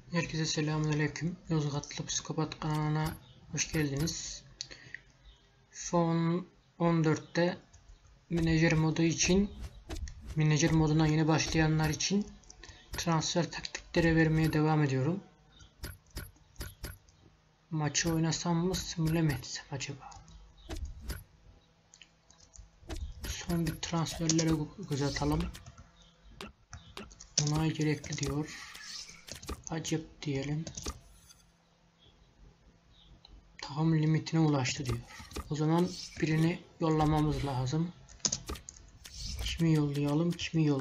Herkese selamünaleyküm. Yozgatlı Psikopat kanalına hoş geldiniz. Son 14'te menajer moduna yeni başlayanlar için transfer taktikleri vermeye devam ediyorum. Maçı oynasam mı, simüle mi etsem acaba? Son bir transferlere göz atalım. Onay gerekli diyor. Acep diyelim. Tahım limitine ulaştı diyor. O zaman birini yollamamız lazım. Kimi yollayalım?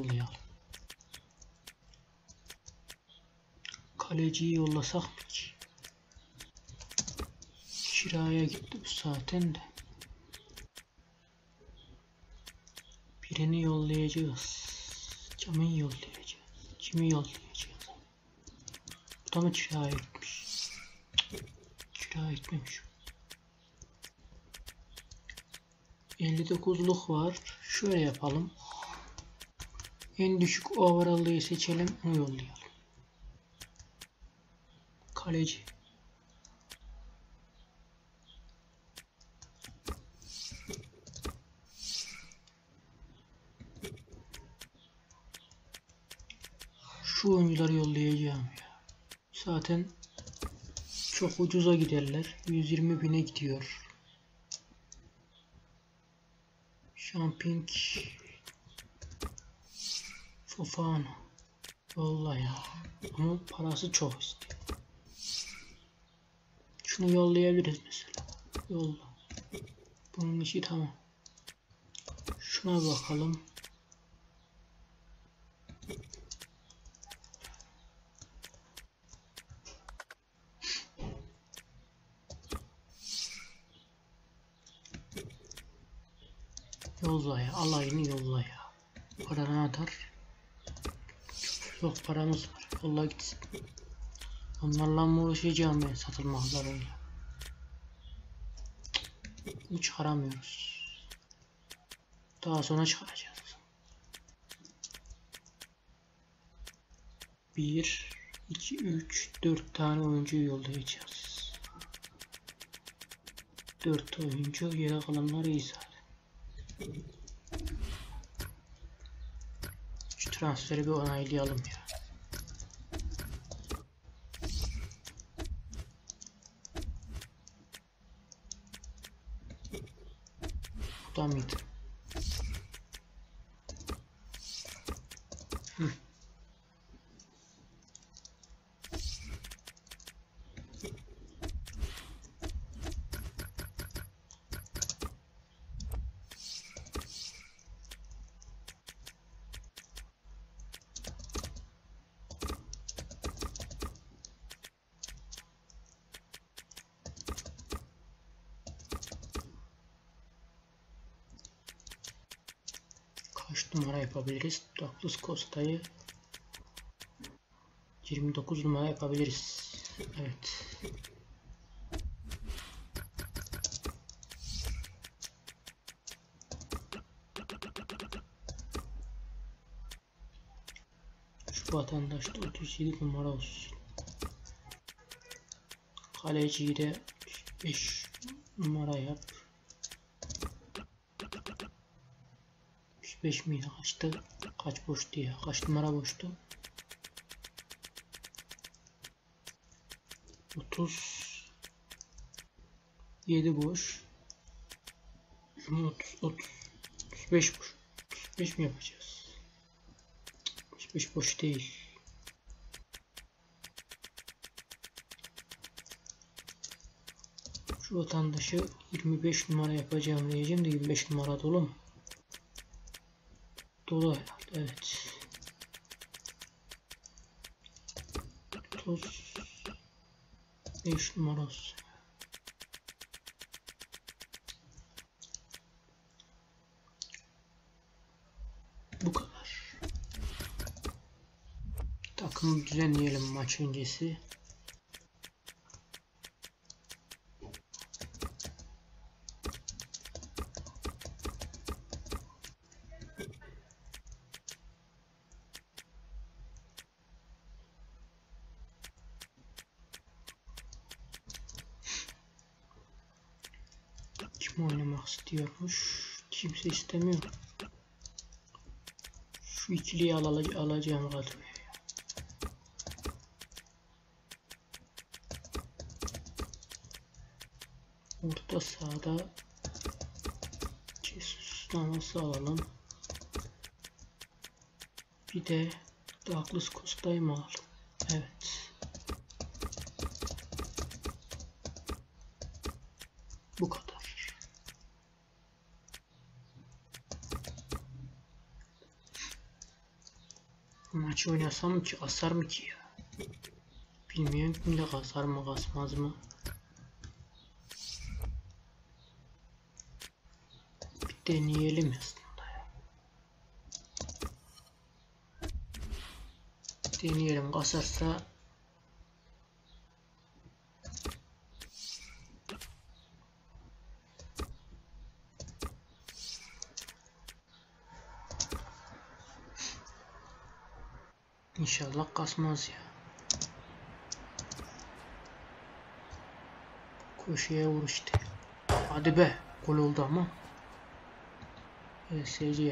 Kaleciyi yollasak mı ki? Kiraya gitti bu zaten de. Birini yollayacağız. Kimi yollayacağız? Bu da mı kiraya gitmiş? Kiraya gitmemiş. 59'luk var. Şöyle yapalım. En düşük overall'ı seçelim. Onu yollayalım. Kaleci. Şu oyuncuları yollayacağım ya. Zaten çok ucuza giderler. 120.000'e gidiyor. Jumping Fofana. Yolla ya. Ama parası çok istiyor. Şunu yollayabiliriz mesela. Yolla. Bunun işi tamam. Şuna bakalım. Yolla ya. Alayını yolla ya. Para ne atar? Çok paramız var. Yolla gitsin. Onlarla mı uğraşacağım ben satılmazlarıyla? Bunu çıkaramıyoruz. Daha sonra çıkaracağız. 1, 2, 3, 4 tane oyuncuyu yollayacağız. 4 oyuncu, geri kalanlar iyi zaten. Şu transferi bir onaylayalım ya. Bu da mıydı? Kaç numara yapabiliriz? Douglas Costa'yı 29 numara yapabiliriz. Evet. Şu vatandaş da 37 numara olsun. Kaleciyi de 5 numara yap. 5 miydi? Kaçtı? Kaç boştu ya? Kaç numara boştu? 37 boş. 35 boş. 35 mi yapacağız? 35 boş değil. Şu vatandaşı 25 numara yapacağım diyeceğim de 25 numara dolu mu? Dolu herhalde, evet. 35 numara olsun. Bu kadar. Takımı düzenleyelim maç öncesi. oynamak istiyormuş. Kimse istemiyor. Şu ikiliyi alacağım kadroya. Orta sahada Jesus Navas'ı alalım. Bir de Douglas Costa'yı mı alalım? Evet. Bu kadar. Maçı oynasam ki asar mı ki ya? Bilmiyorum kimde kasar mı kasmaz mı? Bir deneyelim aslında ya. Deneyelim, kasarsa İnşallah kasmaz ya. Köşeye vur işte. Hadi be. Gol oldu ama. PSG.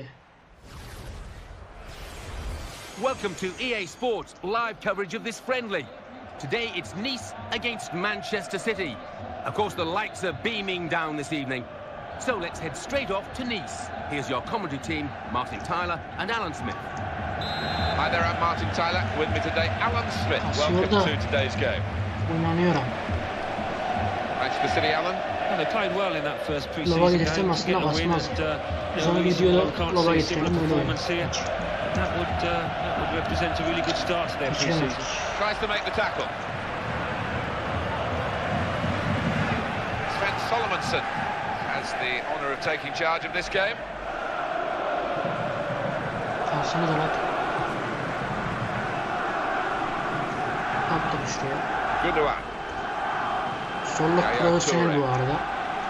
Welcome to EA Sports live coverage of this friendly. Today it's Nice against Manchester City. Of course the lights are beaming down this evening. So let's head straight off to Nice. Here's your commentary team, Martin Tyler and Alan Smith. Hi there, I'm Martin Tyler. With me today, Alan Smith. Welcome to today's game. Manchester City, Alan. Well, they played well in that first pre-season game. To get the win and performance here. That would represent a really good start to their pre-season. Tries to make the tackle. Sven Solomonsson has the honour of taking charge of this game. Gundogan. Solluk profesyonel bu arada.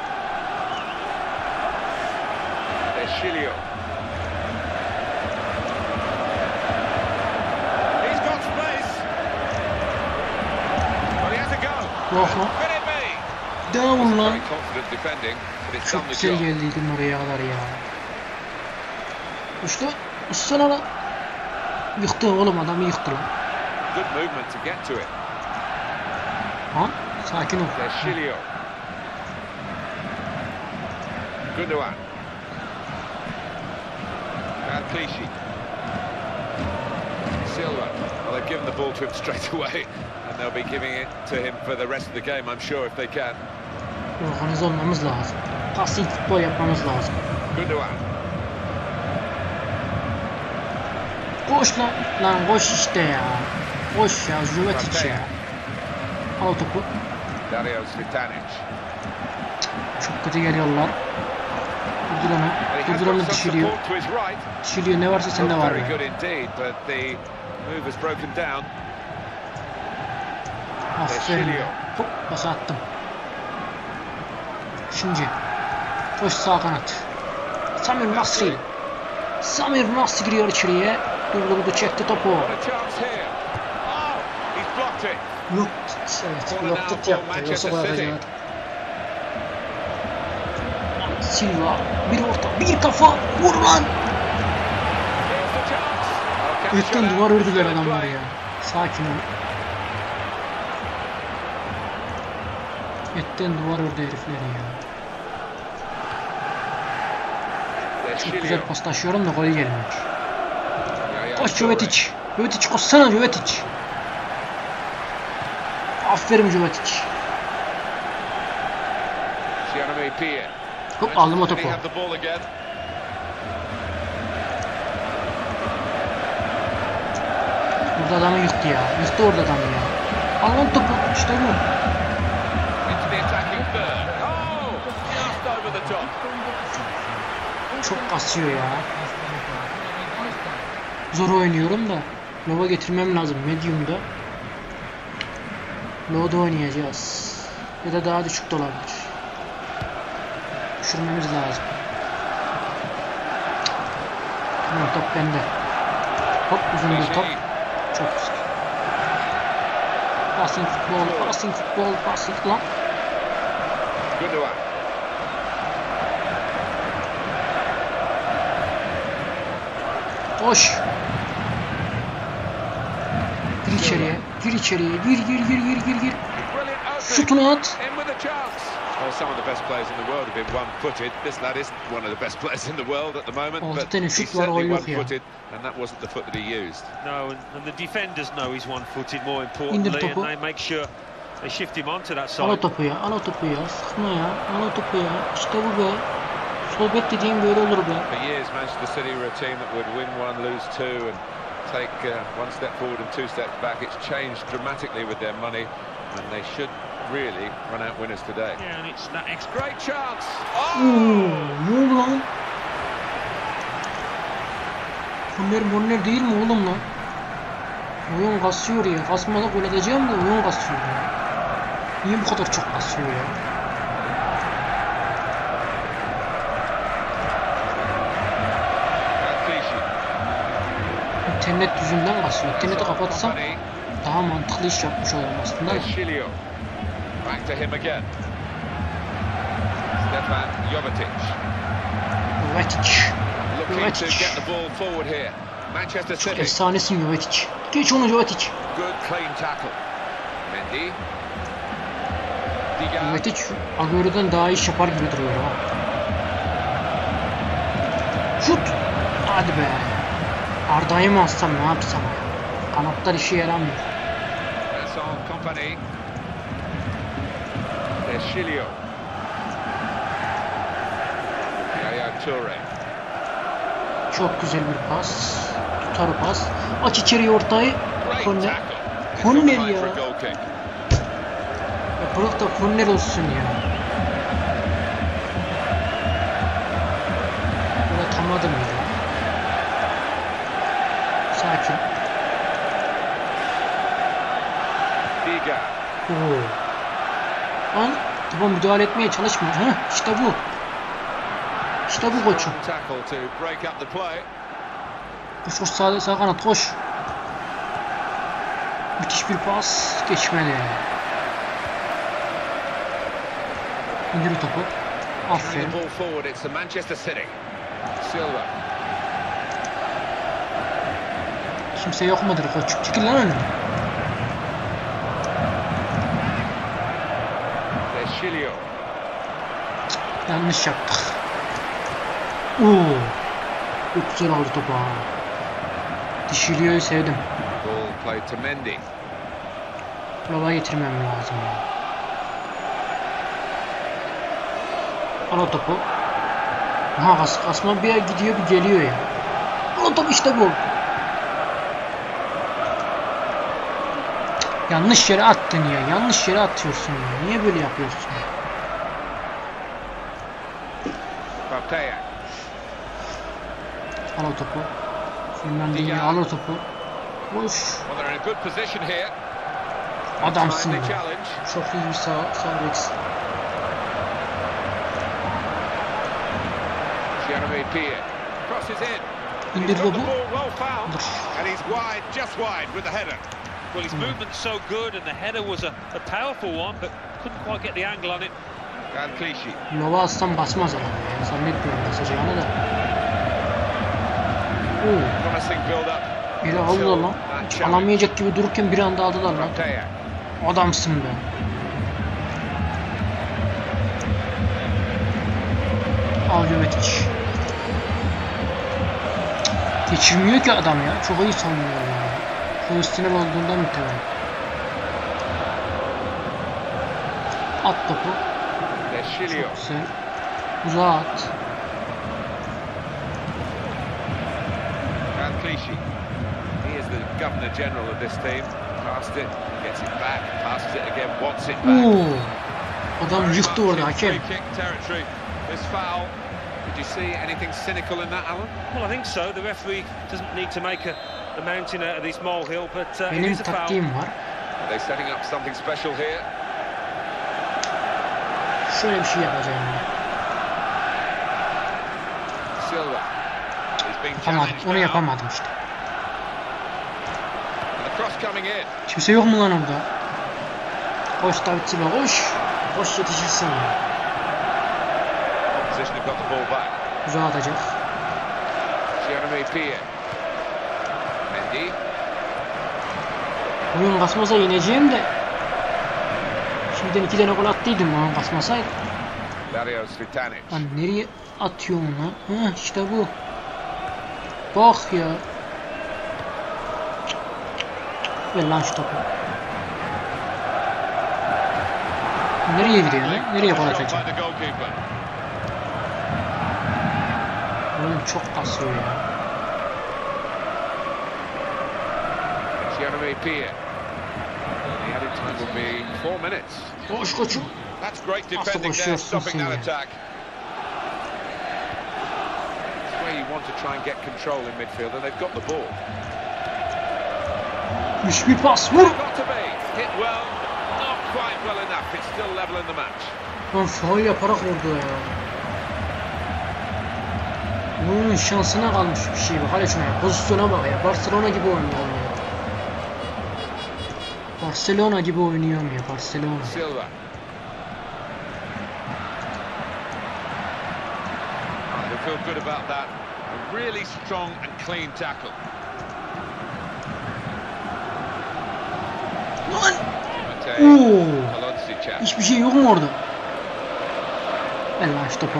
Deschilio. He's got space. Well, he has a go. Yok lan. Could it be? Devam lan. Very confident defending, but it's Çok done the güzel job. geldiydim oraya kadar ya. Uçtu. Uçsana lan. Yıktı oğlum, adamı yıktı lan. Good movement to get to it. Ha? Sakin ol. Deschilio. Gundogan. Clichy. Silva. Well, they've given the ball to him straight away, and they'll be giving it to him for the rest of the game, I'm sure, if they can. Organize olmamız lazım. Pasif futbol yapmamız lazım. Gundogan. Koş lan. Lan koş işte ya. Koş ya. Juvetic ya. Al topu. Dario Svitanic. Çok kötü geliyorlar. Durdur onu. Durdur onu, dişiliyor. Dişiliyor, ne varsa sende var. Aferin. Hop, basa attım. Şimdi. Koş sağ kanat. Samir Nasri. Samir Nasri giriyor içeriye. Durdu, çekti topu. Yok. Evet, yok tut yaptı. Yoksa koyacak. Silva, bir orta, bir kafa, vur lan! Etten duvar ördüler adamlar ya. Sakin ol. Etten duvar ördü herifleri ya. Çok güzel paslaşıyorum da golü gelmiyor. Koş Jovetic. Jovetic koşsana Jovetic. Aferin Jovetic. Hop, aldım o topu. Burada adamı yıktı ya. Yıktı orada adamı ya. Al lan topu. İşte bu. Çok kasıyor ya. Zor oynuyorum da. Low'a getirmem lazım. Medium'da. Low'da oynayacağız. Ya da daha düşük de olabilir. Düşürmemiz lazım. Tamam, top bende. Hop, uzun bir top. Çok güzel. Passing futbol, passing futbol, passing lan. Koş. Gir içeriye. Gir içeriye. Gir. Brilliant Şutunu at. in with a chance. Well, some of the best players in the world have been one-footed. This lad isn't one of the best players in the world at the moment, Altı but tane he's şut var, certainly gol yok ya. one-footed, and that wasn't the foot that he used. No, and the defenders know he's one-footed more İndir importantly, topu. and they make sure they shift him onto that Al side. o topu ya. Al o topu ya. Sıkma ya. Al o topu ya. İşte bu be. Sol bek dediğin böyle olur be. For years, Manchester City were a team that would win one, lose two, and take one step forward and two steps back. It's changed dramatically with their money, and they should really run out winners today. Yeah, and it's that extra. Great chance! Oo, Oh! ne oldu lan? Korner değil mi oğlum lan? Oyun kasıyor ya. Kasmalı gol atacağım da oyun kasıyor ya. Niye bu kadar çok kasıyor ya? Clichy. İnternet yüzünden kasıyor. İnterneti kapatsam Company. daha mantıklı iş yapmış olurum aslında. Eschilio. Back to him again. Stefan Jovetic. Jovetic. Looking to Jovetic. get the ball forward here. Manchester Çok City. efsanesin Jovetic. Geç onu Jovetic. Good clean tackle. Mendy. Diga. Jovetic Agüero'dan daha iyi iş yapar gibi duruyor ha. Şut. Hadi be. Arda'yı mı alsam ne yapsam ya? Kanatlar işe yaramıyor. That's on Company. Eschilio. Yaya Toure. Çok güzel bir pas. Tutar pas. Aç içeriye ortayı. Great Korner. tackle. He's Korner got time ya. for a goal kick. Ya bırak da korner olsun ya. Böyle atamadım ya. Sakin. Diga. Oo. Lan topa müdahale etmeye çalışma. Heh, işte bu. İşte bu koçum. Tackle to break up the play. Koş koş sağ kanat koş. Müthiş bir pas. Geçmedi. İndir o topu. Carry Aferin. the ball forward. It's the Manchester City. Silva. Kimse yok mudur koç? Çekil lan önüne. Eschilio. Yanlış yaptık. Oo. Çok güzel aldı topu ha. Dişiliyor'u sevdim. Ball played to Mendy. Lava getirmem lazım ya. Al o topu. Ha kasma bir gidiyor bir geliyor ya. Al o topu işte bu. Yanlış yere attın ya. Yanlış yere atıyorsun ya. Niye böyle yapıyorsun? Baptiste. Al o topu. Fernandinho al o topu. Koş. Well, they're in a good position here. Adamsın Trying the ya. challenge. Çok iyi bir sağ beksin. Jeremy Pierre crosses in. İndir He's got the topu. ball well found, Dur. and he's wide, just wide with the header. Well, his movement's so good, and the header was a powerful one, but couldn't quite get the angle on it. Gan Clichy. Lava atsam basmaz ama ya. Zannetmiyorum basacağını da. Oo. Promising build-up. Biri aldılar lan. Hiç alamayacak gibi dururken bir anda aldılar lan. Baptiste. Adamsın be. Al Jovetic. Geçirmiyor ki adam ya. Çok iyi savunuyor ya. Profesyonel olduğundan mütevellit. At topu. Eschilio. Güzel. Uzağa at. Gan Clichy. He is the Governor General of this team. Passed it, gets it back, passes it again, wants it back. Oo. Adam Very yıktı much orada in hakem. free kick territory. This foul. Did you see anything cynical in that, Alan? Well, I think so. The referee doesn't need to make a mountain out of this molehill, but it Benim is a foul. taktiğim var. Are they setting up something special here? Şöyle bir şey yapacağım ben. Silva. He's being Yapamadım. challenged Onu now. yapamadım işte. And the cross coming in. Kimse yok mu lan orada? Koş David Silva koş. Koş yetişirsin ya. Opposition have got the ball back. Uzağa atacak. Jeremy Pierre. Mendy. Oyun kasmasa yeneceğim de. Şimdiden 2 tane gol attıydım oyun kasmasaydı. Dario Svitanic. Lan nereye atıyor onu? Heh, işte bu. Bak ya. Ver lan şu topu. Nereye gidiyor lan? Nereye gol atacak? Oğlum çok kasıyor ya. Jeremy Pia. The added time will be 4 minutes. Koş koçum. That's great Nasıl defending there, koşuyorsun stopping sen that ya? attack. It's where you want to try and get control in midfield, and they've got the ball. Hiçbir pas vur. Got to be hit well, not quite well enough. It's still level in the match. Lan faul yaparak vurdu ya. Oyunun şansına kalmış bir şey bak. Hadi şuna ya. Pozisyona bak ya. Barcelona gibi oynuyor ya. Barcelona gibi oynuyorum ya. Barcelona. Silva. They feel good about that. A really strong and clean tackle. Lan! Matej Oo! Kalodzic. Hiçbir şey yok mu orada? Ver lan şu topu.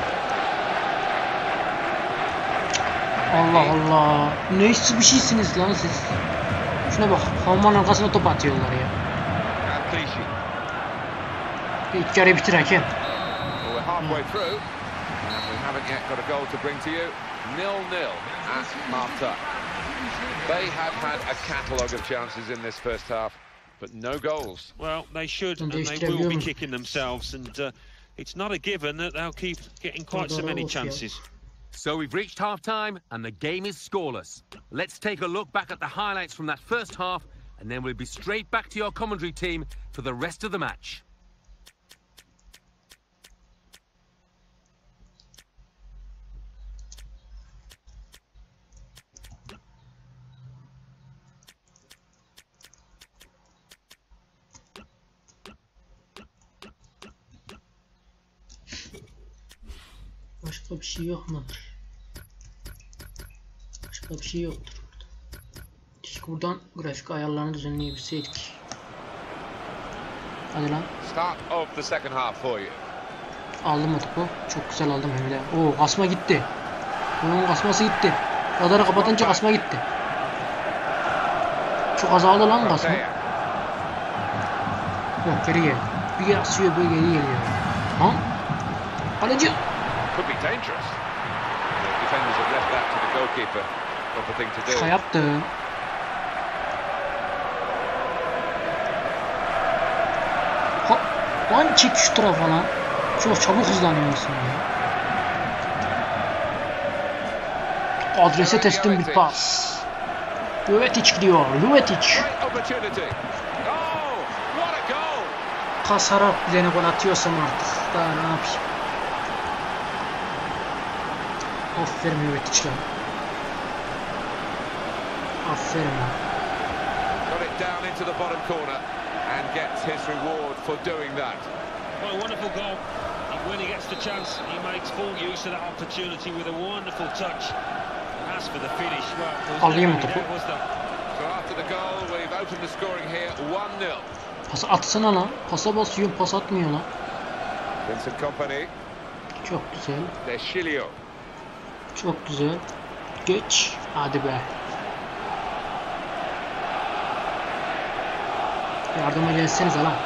Allah Allah. Neyse bir şeysiniz lan siz. Şuna bak. Havmanın arkasına top atıyorlar ya. Clichy. İlk yarı bitir hakem. Well, we're halfway through, and we haven't yet got a goal to bring to you. 0-0 at Marta. They have had a catalogue of chances in this first half, but no goals. Well, they should, and they will be kicking themselves, and it's not a given that they'll keep getting quite so many chances. So we've reached half-time, and the game is scoreless. Let's take a look back at the highlights from that first half, and then we'll be straight back to your commentary team for the rest of the match. Başka bir şey yok mudur? Başka bir şey yoktur burada. Keşke buradan grafik ayarlarını düzenleyebilseydik. Hadi lan. Start of the second half for you. Aldım o topu. Çok güzel aldım hem de. Oo, kasma gitti. Bunun kasması gitti. Radarı kapatınca kasma gitti. Çok azaldı lan kasma. Yok, geri gel. Bir asıyor böyle geri geliyor. Ha? Kaleci. Could be dangerous. The defenders have left that to the goalkeeper. Proper thing to do. Şaka yaptı. Hop. Lan çek şu tarafa lan. Çok çabuk hızlanıyorsun ya. Adrese teslim bir pas. Jovetic gidiyor. Jovetic. Kasarak bir tane gol atıyorsam artık. Daha ne yapayım. Aferin Jovetic lan. Aferin lan. Got it down into the bottom corner and gets his reward for doing that. Well, a wonderful goal. When he gets the chance, he makes full use of that opportunity with a wonderful touch. As for the finish, well, alayım mı topu? So after the goal, we've opened the scoring here 1-0. Pas atsana lan. Pasa basıyorum, pas atmıyor lan. Vincent Kompany. Çok güzel. Deschilio. Çok güzel. Geç. Hadi be. Yardıma gelsenize lan.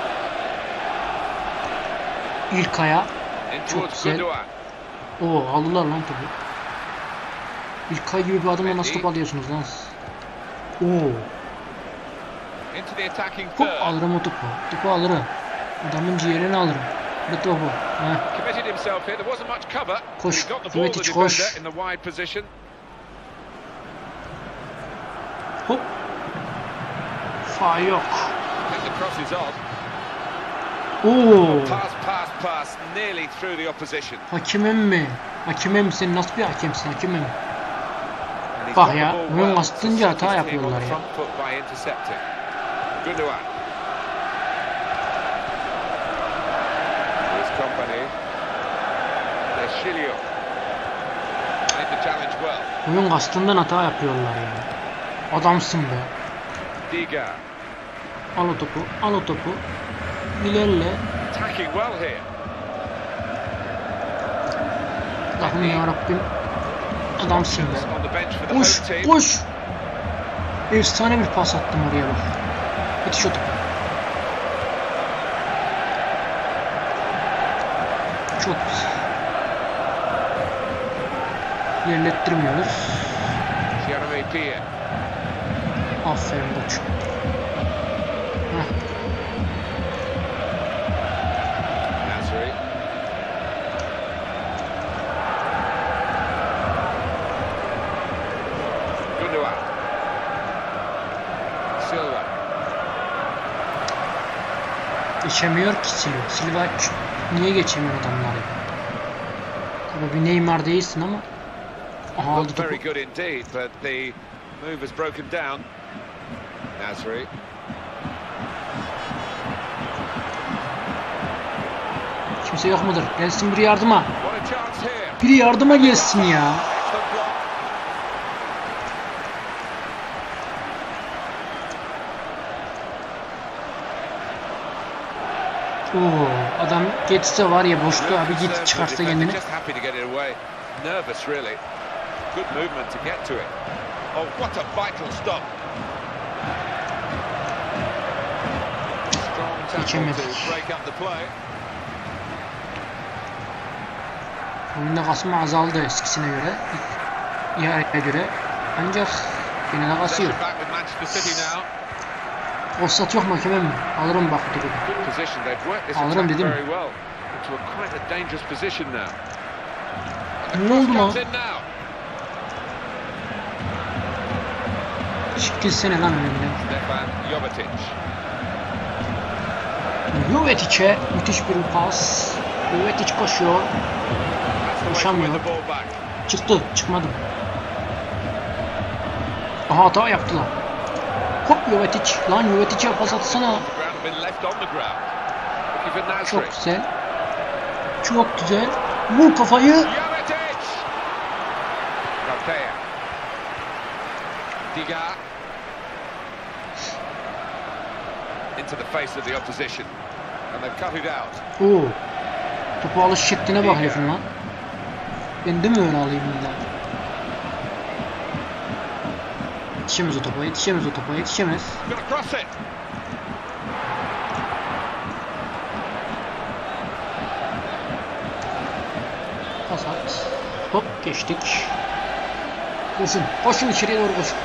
İlkay'a. Çok güzel. Oo, aldılar lan topu. İlkay gibi bir adamla nasıl top alıyorsunuz lan siz? Oo. Hop, alırım o topu. Topu alırım. Adamın ciğerini alırım. Bu topu. Koş. Jovetic koş. Hop. Faul yok. Oo. Hakemem mi? Hakemem, sen nasıl bir hakemsin hakemem? Bak ya, oyun bastınca hata yapıyorlar ya. Oyun kastından hata yapıyorlar ya. Adamsın be. Diga. Al o topu, al o topu. İlerle. Attacking well here. Allah'ım yarabbim. Adamsın be. On the bench for the Koş, home team. koş. Efsane bir pas attım oraya bak. Yetiş o topu. Çok güzel. İlerlettirmiyoruz. Jeremy Pia. Aferin koçum. Heh. Nasri. Gundogan. Silva. Geçemiyor ki Silva. Silva niye geçemiyor adamları? Tabii bir Neymar değilsin ama. Aha aldı Looked topu. very good indeed, but the move has broken down. Nasri. Kimse yok mudur? Gelsin biri yardıma. What a chance here. Biri yardıma gelsin ya. Excellent block. Oo, adam geçse var ya boşluğa Real bir concern git for the çıkarsa defender, kendini. just happy to get it away. Nervous, really. Good movement to get to it. Oh, what a vital stop. Strong tackle Geçemedik. to break up the play. Oyunda kasma azaldı eskisine göre. İlk göre. Ancak yine de kasıyor. Possession back with Manchester City now. Offside yok mu hakemem mi? Alırım bak bu topu. Good position. They've worked this Alırım attack dedim. very well. Into a quite a dangerous position now. Ne oldu lan? Comes in now. Çekilsene lan önümden. Stefan Jovetic. Jovetic'e müthiş bir pas. Jovetic koşuyor. That's the way to win Koşamıyor. the ball back. Çıktı. Çıkmadı. Aha hata yaptılar. Hop Jovetic. Lan Jovetic'e pas atsana. The ground been left on the ground. Looking for Nasri. Çok güzel. Çok güzel. Vur kafayı. Jovetic. Rapea. Diga. Into the face of the opposition. And they've cut it out. Oo. Topu alış şekline bak herifin lan. Ben de mi öyle alayım illa? Yetişemez o topa, yetişemez o topa, yetişemez. Gonna cross it. Pas at. Hop geçtik. Koşun, koşun içeriye doğru koşun.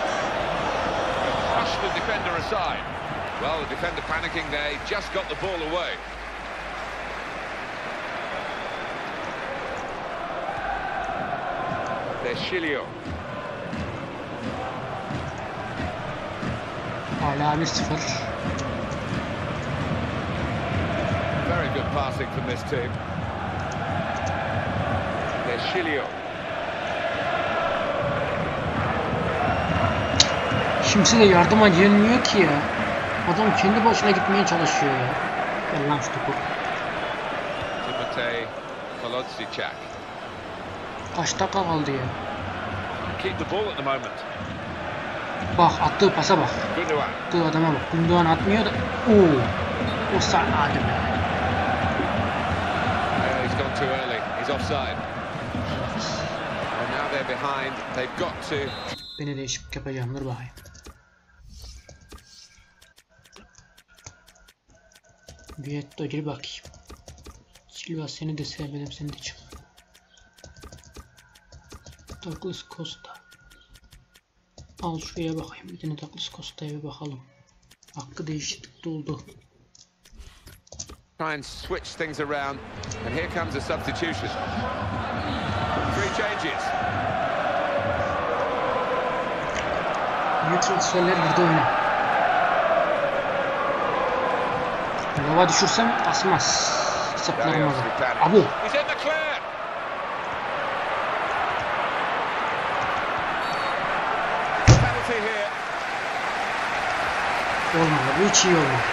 Push the defender aside. Well, the defender panicking there. He just got the ball away. There's Shilio. Hala 1-0. Very good passing from this team. There's Shilio. Kimse de yardıma gelmiyor ki ya. Adam kendi başına gitmeye çalışıyor ya. Gel lan şu topu. Timotej Kolodziejczak. Kaç dakika kaldı ya. Keep the ball at the moment. Bak attığı pasa bak. Gundogan. Attığı adama bak. Gundogan atmıyor da. Oo. O sağ hadi be. He's gone too early. He's offside. And now they're behind. They've got to. Beni değişiklik yapacağım. Dur bakayım. Vietto gir bakayım. Silva seni de sevmedim, seni de çık. Douglas Costa. Al şuraya bakayım. Bir tane Douglas Costa'ya bir bakalım. Hakkı değişiklikte oldu. Try and switch things around. And here comes a substitution. 3 changes. New transferler girdi oyuna. Lava düşürsem asmaz. Hesaplarım orada. Abu. He's in the clear. Penalty here. Olmadı. Bu hiç iyi olmadı.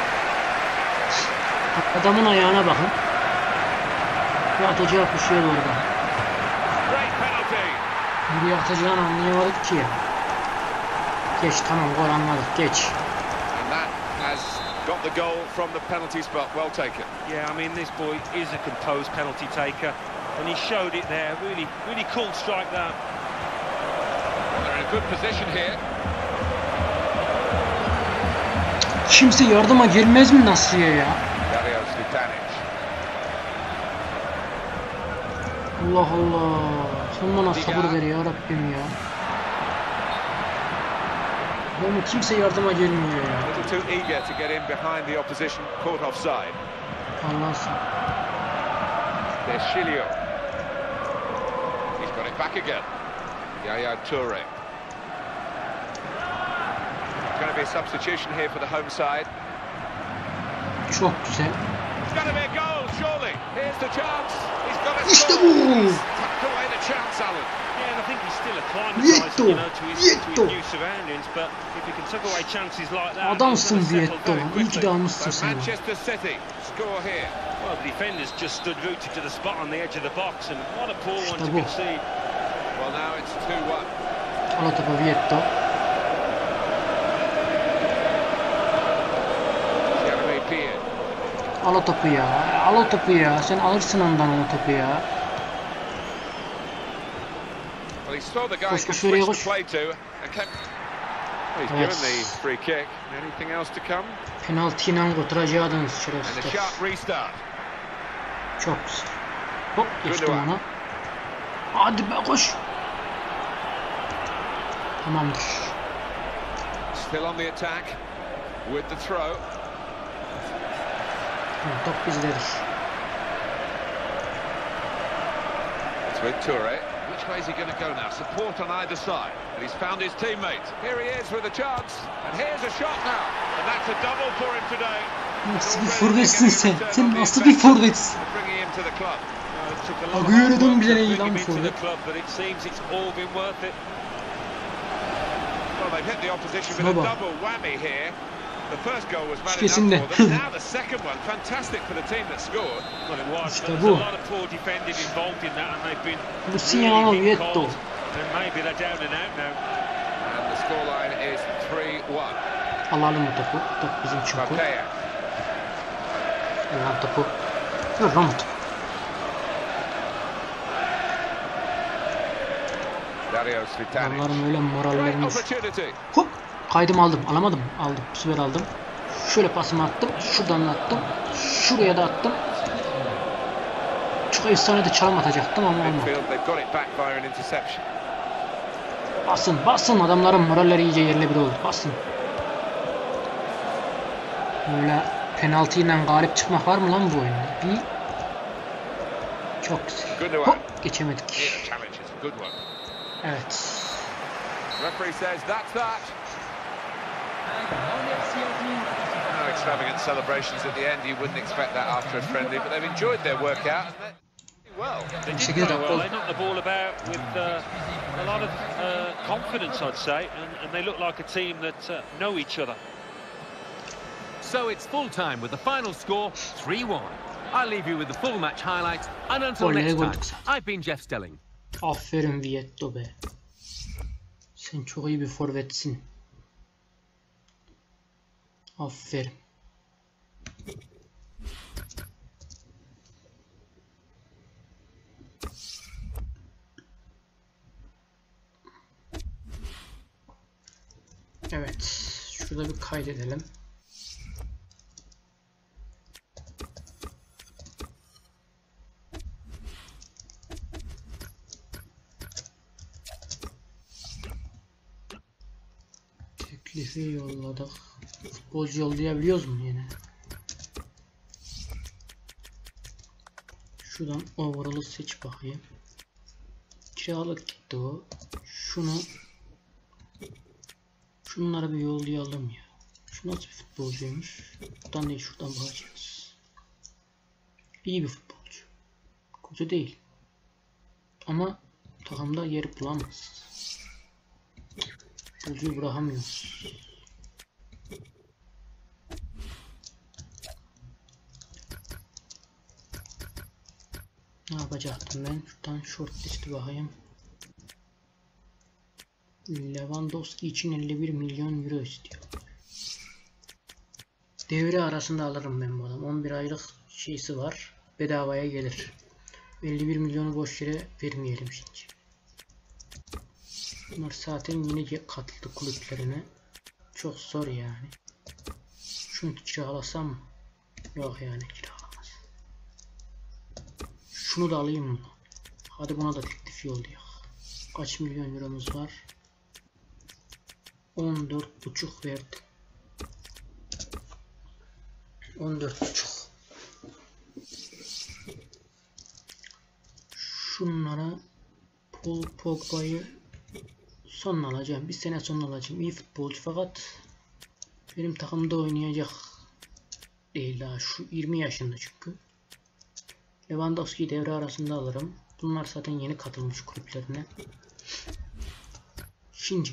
Adamın ayağına bakın. Ve atacağı kuşuyor orada. Great penalty. Nereye atacağını anlayamadık ki ya. Geç tamam, gol anladık, geç. And that has got the goal from the penalty spot. Well taken. Yeah, I mean, this boy is a composed penalty taker, and he showed it there. Really cool strike that. They're in a good position here. Kimse yardıma gelmez mi Nasri'ye ya? Dario Slitanic. Allah Allah. Sen bana sabır ver ya Rabbim ya. Oğlum kimse yardıma gelmiyor ya. A little too eager to get in behind the opposition, caught offside. Allah'sın. Deschilio. He's got it back again. Yaya Toure. Going to be a substitution here for the home side. Çok güzel. It's going to be a goal, surely. Here's the chance. He's got a İşte score. bu. Tucked away the chance, Alan. Yeah, and I think he's still acclimatised, Vietto, you know, to his Vietto. new surroundings. But if he can tuck away chances like that, Adamsın he's going to Vietto. settle very İyi ki de quickly. almışsın So sen. Manchester City score here. Well, the defenders just stood rooted to the spot on the edge of the box, and what a poor one to İşte bu. concede. Well, now it's 2-1. Al o topu Vietto. Jeremy Pierre. Al o topu ya. Al o topu ya. Sen alırsın ondan o topu ya. Well, he saw the guy Koş, he could koş, oraya switch koş. the play to and kept... Well, he's Evet. given the free kick. Anything else to come? Penaltıyla kurtaracaktınız And a şerefsiz. sharp restart. Çok güzel. Hop geçtim Gündoğan. ona. Hadi be koş. Tamamdır. Still on the attack with the throw. Top bizdedir. It's with Toure. Which way is he going to go now? Support on either side. And he's found his teammate. Here he is with a chance. And here's a shot now. And that's a double for him today. Nasıl bir forvetsin sen? Sen nasıl bir forvetsin? Bringing him to the club. It took a lot of Agüero'dan hard work bile to iyi bring lan him bu into the forvet. club, but it seems it's all been worth it. Well, they've hit the opposition with Şuna a bak. double whammy here. The first goal was bad İkisinde. enough for them. Now the second one, fantastic for the team that scored. Well, it was, İşte but bu. there's a lot of poor defending involved in that, and they've been Luciano really been Vietto. cold, and maybe they're down and out now. And the scoreline is 3-1. Alalım o topu. Top bizim çünkü. Papaya. Ver lan topu. Ver lan o topu. Dario Slitanic. Onların öyle Great morallerini. opportunity. Hop. Kaydım aldım. Alamadım. Aldım. Süper aldım. Şöyle pasımı attım. Şuradan attım. Şuraya da attım. Çok efsane de çalım atacaktım ama olmadı. Midfield, they've got it back via an interception. Basın. Basın. Adamların moralleri iyice yerle bir oldu. Basın. Böyle penaltıyla galip çıkmak var mı lan bu oyunda? Bir. Çok güzel. Gündoğan. Hop. Geçemedik. Here the challenge is a good one. Evet. Referee says that's that. No extravagant celebrations at the end. You wouldn't expect that after a friendly, but they've enjoyed their workout. And well, They did 8 play well. dakika. They knocked the ball about with a lot of confidence, I'd say, and they look like a team that know each other. So it's full time with the final score 3-1. I'll leave you with the full match highlights, and until Golleri next time, gördük zaten. I've been Jeff Stelling. Aferin Vietto be. Sen çok iyi bir forvetsin. Aferin. Evet. Şurada bir kaydedelim. Teklifi yolladık. Futbolcu yollayabiliyoruz mu yine? Şuradan overall'ı seç bakayım. Kiralık gitti o. Şunları bir yollayalım ya. Şu nasıl bir futbolcuymuş? Buradan değil, şuradan bakacağız. İyi bir futbolcu. Kötü değil. Ama takımda yer bulamaz. Futbolcuyu bırakamıyoruz. Ne yapacaktım ben? Şuradan short list'e bakayım. Lewandowski için 51 milyon euro istiyor. Devre arasında alırım ben bu adam. 11 aylık şeysi var. Bedavaya gelir. 51 milyonu boş yere vermeyelim şimdi. Bunlar zaten yine katıldı kulüplerine. Çok zor yani. Şunu kiralasam mı? Yok yani kiralamaz. Şunu da alayım mı? Hadi buna da teklif yollayalım. Kaç milyon euromuz var? 14,5 verdim. 14,5. Şunlara Paul Pogba'yı son alacağım. Bir sene sonra alacağım. İyi futbolcu fakat benim takımda oynayacak değil daha. Şu 20 yaşında çünkü. Lewandowski'yi devre arasında alırım. Bunlar zaten yeni katılmış kulüplerine. Şimdi.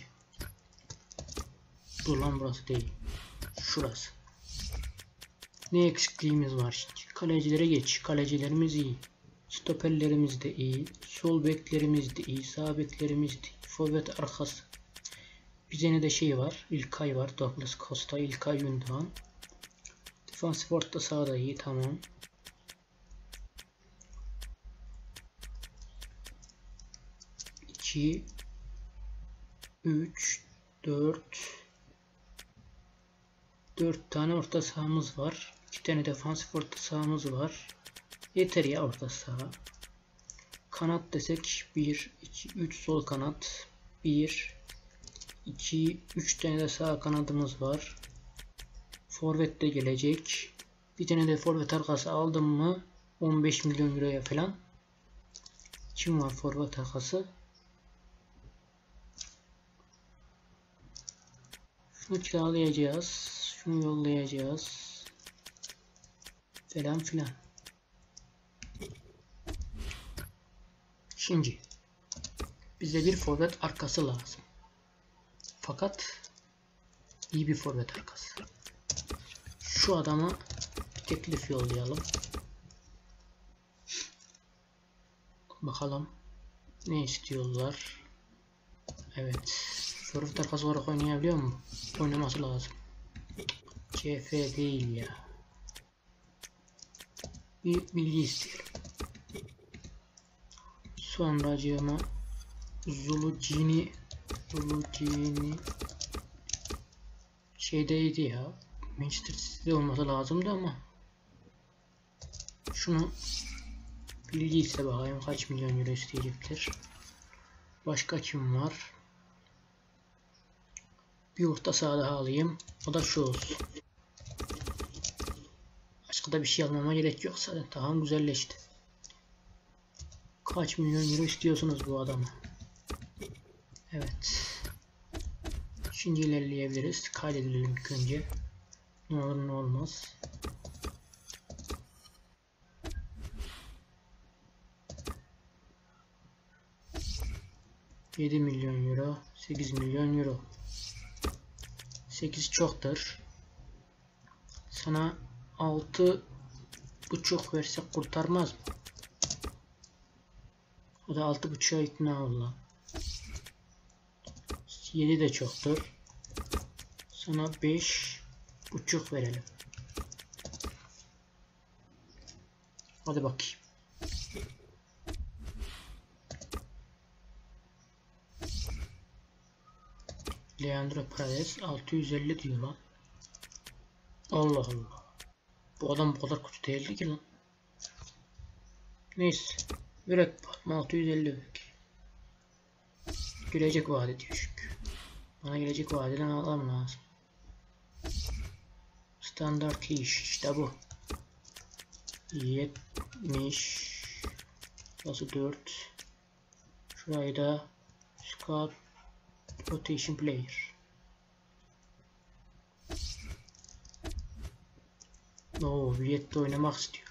Dur lan burası değil. Şurası. Ne eksikliğimiz var şimdi? Kalecilere geç. Kalecilerimiz iyi. Stoperlerimiz de iyi. Sol beklerimiz de iyi. Sağ beklerimiz de iyi. Forvet arkası. Bize de şey var. İlkay var. Douglas Costa, İlkay Gündoğan. Defans orta sahada iyi. Tamam. İki, 3, 4 tane orta sahamız var. 2 tane defansif orta sahamız var. Yeter ya orta saha. Kanat desek 1, 2, 3 sol kanat. 1, 2, 3 tane de sağ kanadımız var. Forvet de gelecek. Bir tane de forvet arkası aldım mı 15 milyon euroya falan. Kim var forvet arkası? Şunu kiralayacağız. Şunu yollayacağız. Falan filan. Şimdi bize bir forvet arkası lazım. Fakat iyi bir forvet arkası. Şu adama bir teklif yollayalım. Bakalım ne istiyorlar. Evet. Forvet arkası olarak oynayabiliyor mu? Oynaması lazım. CF değil ya. Bir bilgi istiyorum. Sonracığıma Zulugini şeydeydi ya. Manchester City'de olması lazımdı ama şunu bilgi ise bakayım kaç milyon euro isteyecektir. Başka kim var? Bir orta saha daha alayım. O da şu olsun. Başka da bir şey almama gerek yok zaten. Tamam güzelleşti. Kaç milyon euro istiyorsunuz bu adama? Evet. Şimdi ilerleyebiliriz. Kaydedelim ilk önce. Ne olur ne olmaz. €7 milyon, 8 milyon euro. 8 çoktur. Sana 6,5 versek kurtarmaz mı? O da 6,5'a ikna ol lan. 7 de çoktur. Sana 5,5 verelim. Hadi bakayım. Leandro Paredes 650 diyor lan. Allah Allah. Bu adam bu kadar kötü değildi ki lan. Neyse. Verek 650 verek. Gelecek vaadi diyor çünkü. Bana gelecek vadeden alalım lazım. Standart iş işte bu. 70. Burası 4. Şurayı da Scout Rotation Player. Viet'te oynamak istiyor.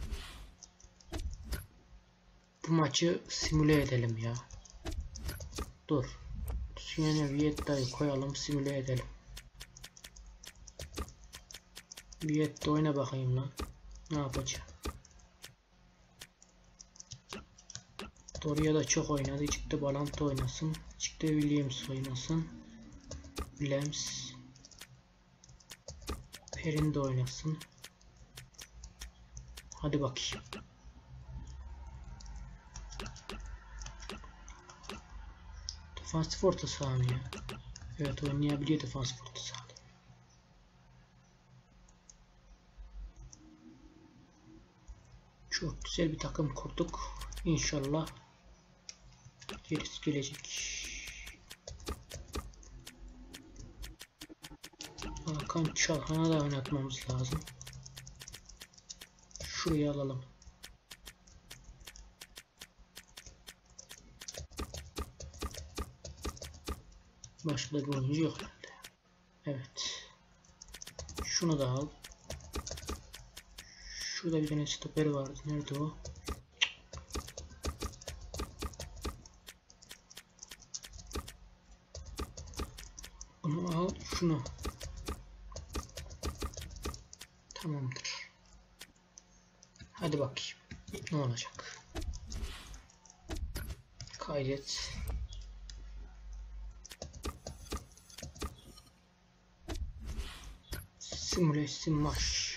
Bu maçı simüle edelim ya. Dur. Yine Viet'te koyalım, simüle edelim. Viet'te oyna bakayım lan. Ne yapacağım? Doria da çok oynadı. Çıktı Balant oynasın. Çıktı Williams oynasın. Williams. Perin de oynasın. Hadi bakayım. Defansif orta saha mı ya? Evet, oynayabiliyor defansif orta saha. Çok güzel bir takım kurduk. İnşallah gerisi gelecek. Hakan Çalhan'a da oynatmamız lazım. Şuraya alalım. Başka bir oyuncu yok herhalde. Evet. Şunu da al. Şurada bir tane stoper vardı. Nerede o? Bunu al. Şunu. Tamamdır. Hadi bakayım. Ne olacak? Kaydet. Simülasyon maç.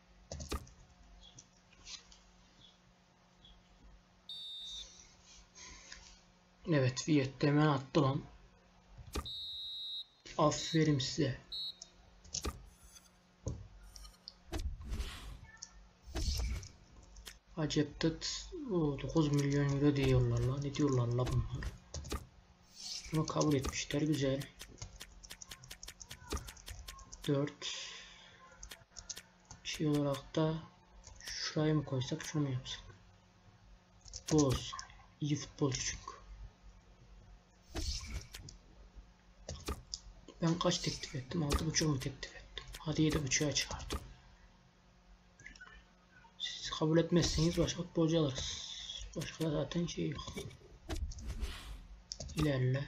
Evet, Viyet'te hemen attı lan. Aferin size. Accepted. O 9 milyon euro diyorlar la. Ne diyorlar la bunlar? Bunu kabul etmişler. Güzel. 4 şey olarak da şuraya mı koysak, şunu mu yapsak? Bu olsun. İyi futbolcu çünkü. Ben kaç teklif ettim? 6,5 mu teklif ettim? Hadi 7,5'a çıkardım. Siz kabul etmezseniz başka futbolcu alırız. Başka da zaten şey yok. İlerle.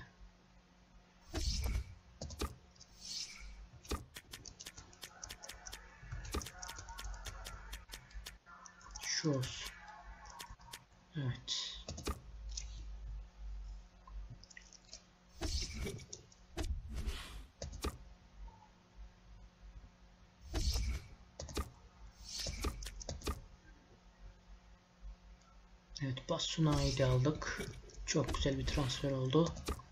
Şu olsun. Evet. Evet, Basuna'yı da aldık. Çok güzel bir transfer oldu.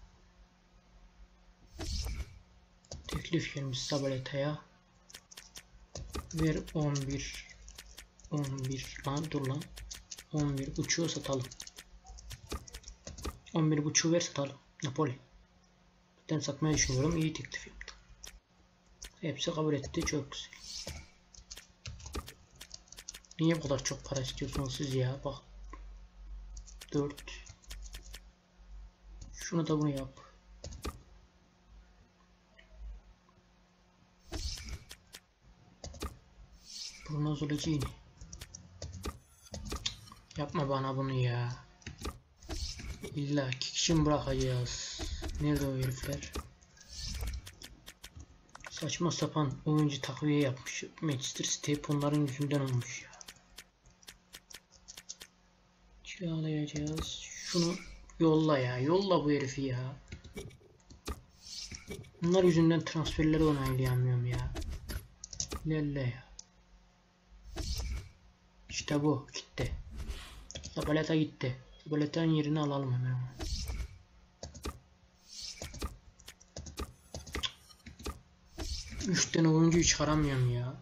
Teklif gelmiş Sabaleta'ya. Ver 11 lan, dur lan. 11,5'u satalım. 11,5'u ver, satalım. Napoli. Ben satmayı düşünüyorum. İyi teklif yaptı. Hepsi kabul etti. Çok güzel. Niye bu kadar çok para istiyorsunuz siz ya? Bak. 4. Şunu da bunu yap. Bruno Zolacini. Yapma bana bunu ya. İlla 2 kişi mi bırakacağız? Nerede o herifler? Saçma sapan oyuncu takviye yapmış. Manchester City hep onların yüzünden olmuş ya. Çağlayacağız. Şunu yolla ya. Yolla bu herifi ya. Bunlar yüzünden transferleri onaylayamıyorum ya. İlerle ya. İşte bu. Gitti. Zabaleta gitti. Zabaleta'nın yerini alalım hemen. Üç tane oyuncuyu çıkaramıyorum ya.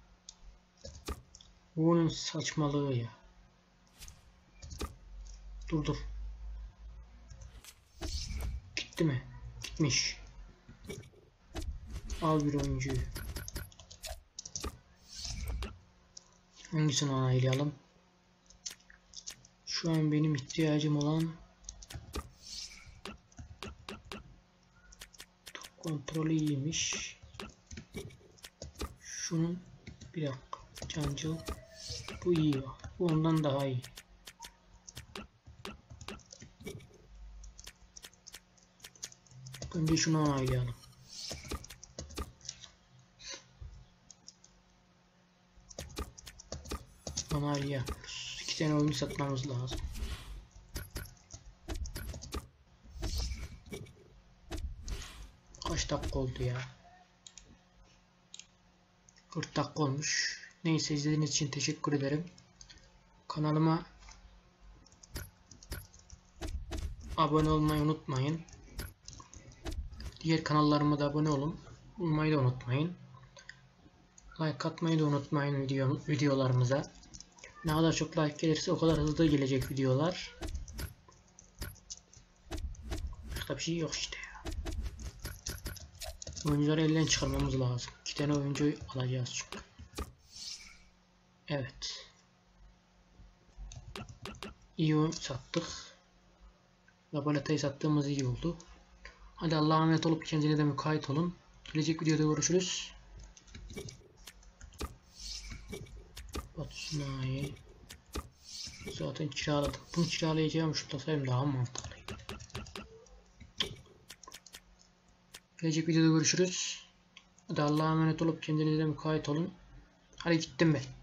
Bu oyun saçmalığı ya. Dur. Gitti mi? Gitmiş. Al bir oyuncuyu. Hangisini onaylayalım? Şu an benim ihtiyacım olan top kontrolü iyiymiş. Şunun bir dakika. Cancel. Bu iyi bak. Bu ondan daha iyi. Önce şunu onaylayalım. Onaylayamıyoruz. 2 tane oyuncu satmamız lazım. Kaç dakika oldu ya? 40 dakika olmuş. Neyse, izlediğiniz için teşekkür ederim. Kanalıma abone olmayı unutmayın. Diğer kanallarıma da abone olmayı da unutmayın. Like atmayı da unutmayın videolarımıza. Ne kadar çok like gelirse o kadar hızlı gelecek videolar. Başka bir şey yok işte ya. Oyuncuları elden çıkarmamız lazım. 2 tane oyuncu alacağız çünkü. Evet. İyi oyun sattık. Labaleta'yı sattığımız iyi oldu. Hadi Allah'a emanet olup kendine de mukayyet olun. Gelecek videoda görüşürüz. Batshuayi zaten kiraladım. Bunu kiralayacağım, şutlasaydım daha mantıklıydı. Gelecek videoda görüşürüz. Hadi Allah'a emanet olup kendinize mukayyet olun. Hadi gittim ben.